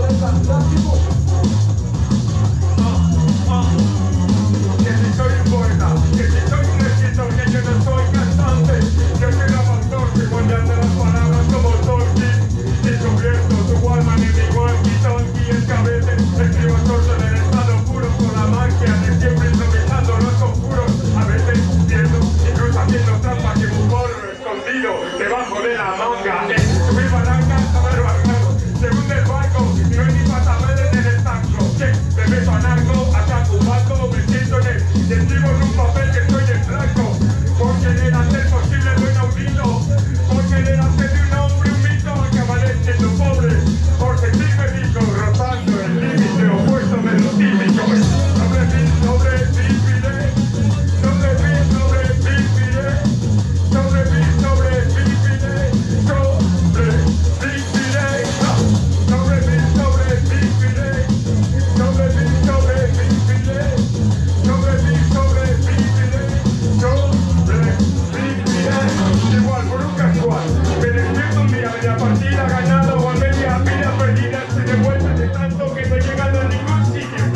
Que si soy un poeta, que si soy un escritor, que yo no soy cantante, yo soy un autor que moldeando las palabras como Tolkien, descubierto tu alma enemigo, aquí el cabete, escribo sordo en el estado puro con la magia de siempre improvisando los conjuros, a veces viendo, incluso haciendo trampa que un porro escondido debajo de la manga, subir barrancas, saber barranco, según el barco, y no hay ni pasaredes en el estanco, me meto a narco, ataco un barco, me siento en él, y escribo en un papel que estoy en blanco, por querer hacer posible lo inaudito, por querer hacer de un hombre un mito, acabaré siendo pobre, por sentirme rico, rozando el límite opuesto de lo típico, sobreviviré, sobreviviré, sobreviviré, sobreviviré, sobreviviré, sobreviviré, sobreviviré, sobreviviré, sobreviviré, sobreviviré, sobreviviré, igual por un casual, me despierto un día, media partida ganada o a media vida perdida, se devuelve de tanto que no he llegado a ningún sitio.